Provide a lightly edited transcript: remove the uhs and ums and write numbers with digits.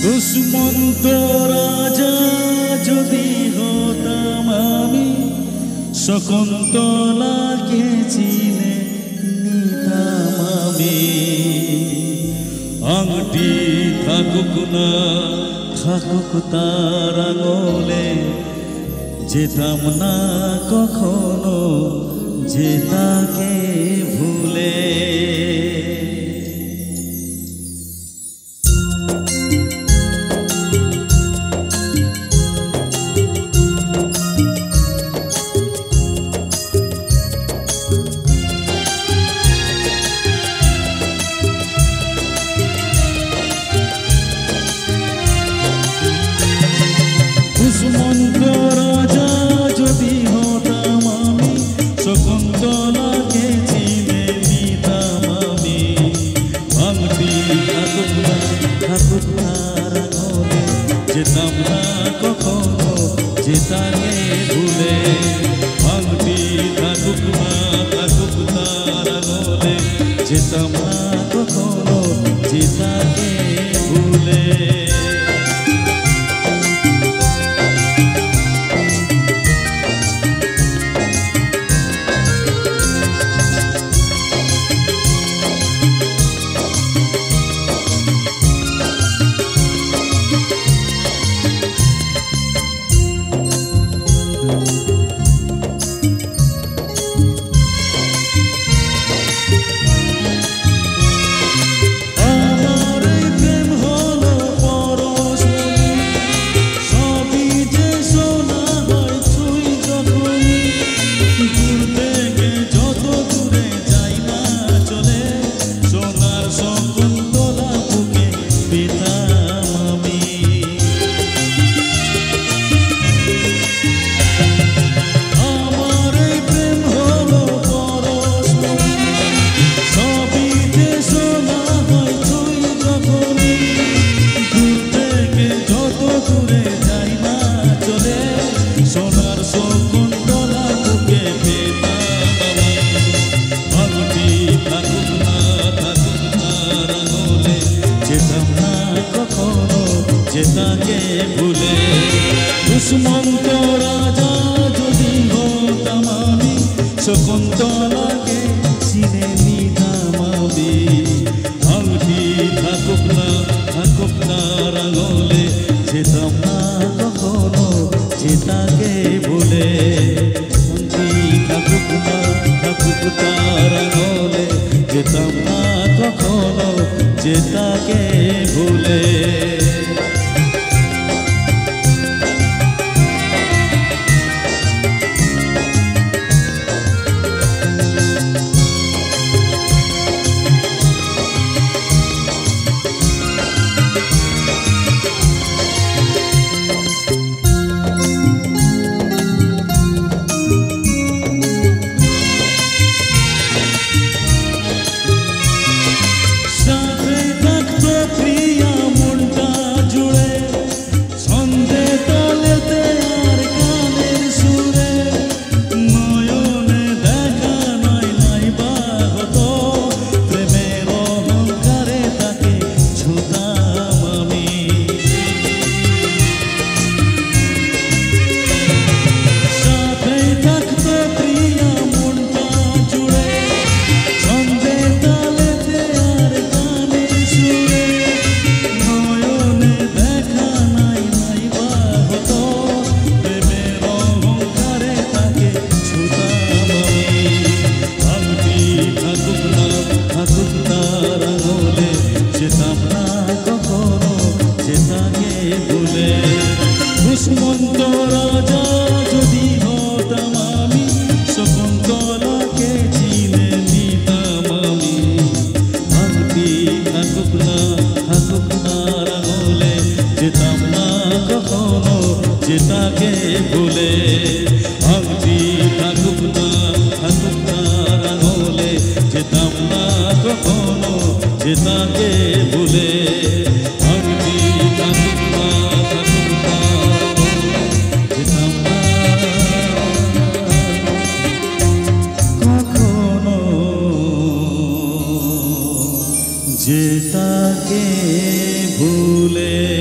দুষ্মন্ত রাজা যদি হতাম আমি, শকুন্তলাকে চিনে নিতাম আমি। আংটি থাকুক না থাকুক তার আঙুলে, যেতাম না কখনো যে তাকে ভুলে। দুষ্মন্ত রাজা যদি হতাম আমি, শকুন্তলাকে চিনে নিতাম আমি। আংটি থাকুক না থাকুক তার আঙুলে, যেতাম না কখনো যে তাকে ভুলে। আংটি থাকুক না থাকুক তার আঙুলে, যেতাম না কখনো যে তাকে ভুলে। তাকে ভুলে। দুষ্মন্ত রাজা যদি হতাম আমি, শকুন্তলাকে চিনে নিতাম আমি। আংটি থাকুক না থাকুক তার আঙুলে, যেতাম না কখনো যে তাকে ভুলে। আংটি থাকুক না থাকুক তার আঙুলে, যেতাম না কখনো যে তাকে ভুলে। দুষ্মন্ত রাজা যদি হতাম আমি, শকুন্তলাকে চিনে নিতাম আমি। আংটি থাকুক না থাকুক তার আঙুলে, যেতাম না কখনো যে তাকে ভুলে। আংটি থাকুক না থাকুক তার আঙুলে, যেতাম না কখনো যে তাকে ভুলে। আংটি থাকুক না থাকুক তার কখনো যে তাকে ভুলে।